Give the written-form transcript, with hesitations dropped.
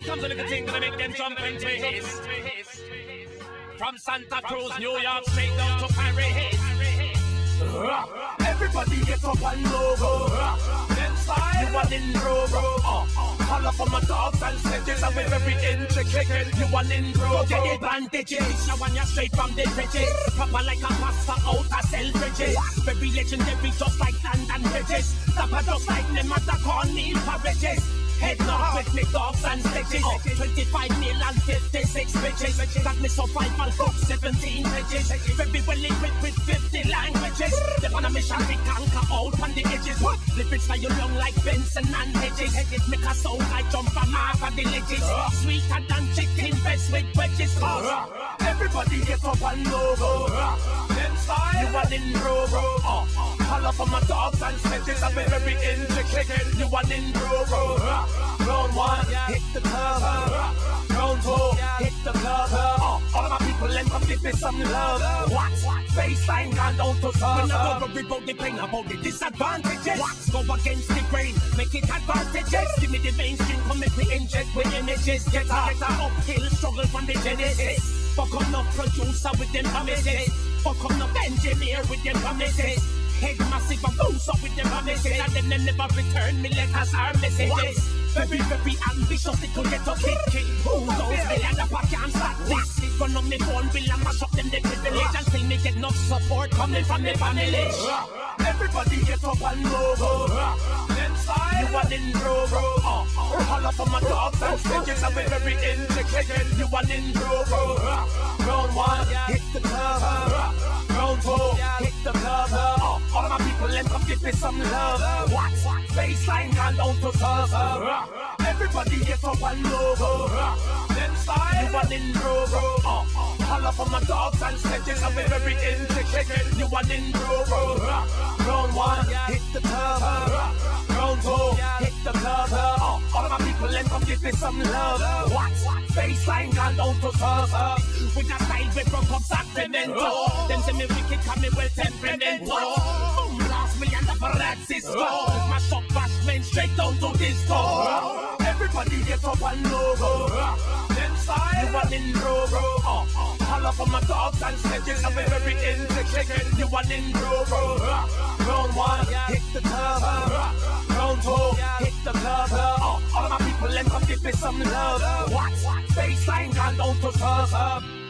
Comes a little thing gonna make them jump and twist. From Santa Cruz, New York, straight down to Paris. Everybody get up and go. Them style, you want in row. Holla for my dogs and sledges, and with every intricate, you want in row. Get advantages, now when you're straight from the trenches. Proper like a pasta out of Selfridges. Very legendary, just like land and bridges. Dapper just like them at the Cornell Parishes. Head knock with me dogs and sledges. 25 mil and 56 bitches. Got me survival book 17 pages. Very well equipped with 50 languages. They on a mission to conquer out on the edges. Lyrics fly you long like Benson and Hedges. Make a sound like jump from half of the ledges. Sweeter than chicken breast with wedges. Everybody get up and go. Them style, you want in row. Holla for my dogs and sledges. I'm very intricate. You want in row. Round one, hit the club. Round two, hit the club. All of my people, let me give me some love. What? Baseline gone down to serve. When I go about the pain, about the disadvantages. What? Go against the grain, make it advantages. Give me the mainstream, come make me inject with images. Get a uphill struggle from the genesis. Fuck up no producer with them promises. Fuck up no engineer with them promises. Head massive and boost up with them promises. And then they never return me letters or messages. Very, very ambitious, they could get up kick. Who knows, me and the pack can't stop this. Run on me phone bill and mash up them the privilege. And still me get enough support coming from the family. Everybody get up and go. Them style, you want in row. Holla for my dogs and sledges. I'm very intricate. You want in row. Round one, hit the club. Round two, hit the club. All of my people, let me give me some love. What? Baseline gone down to serve. Everybody get up and go. Them style, you want in row. Holla for my dogs and sledges. I'm very intricate. You want in row. Round one, hit the club. Round two, hit the club. All of my people, let me give me some love. What? Baseline gone down to serve. With a style we broke up Sacramento. Them say me wicked, call me well temperamental. Last me and the Francisco. Mash up bashment straight down to disco. Everybody get up and go. Them style, you want in row. Holla for my dogs and sledges. I'm very intricate. You want in row. Round one, hit the club. Round two, hit the club. All of my people, let me give me some love. What? Baseline gone down to serve.